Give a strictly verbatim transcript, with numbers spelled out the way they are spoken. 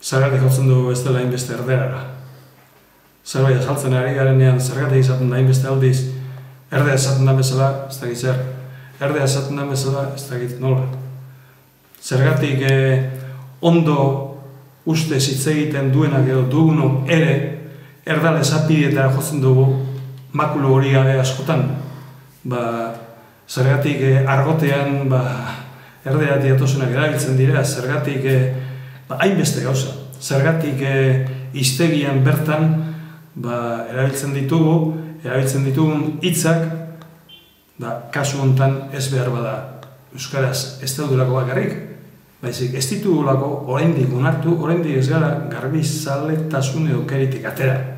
zergatik jotzen dugu ez dela hainbeste erderara. Zerbait azaltzen ari garenean zergatik izaten da hainbeste aldiz, erdea esaten da bezala, ez dakit zer. Erdea esaten da bezala, ez dakit nola. Zergatik ondo uste hitz egiten duenak edo duguno ere, erdal esapideetara jotzen dugu makulu hori gabe askotan. Zergatik argotean erdea diatosenak erabiltzen dira, zergatik hainbeste gauza. Zergatik hiztegian bertan erabiltzen ditugu, erabiltzen ditugun hitzak, kasu honetan ez behar bada euskaraz ez daudulako bakarrik, baizik ez ditugulako oraindik onartu, oraindik ez gara garbizaletasun edo keritik atera.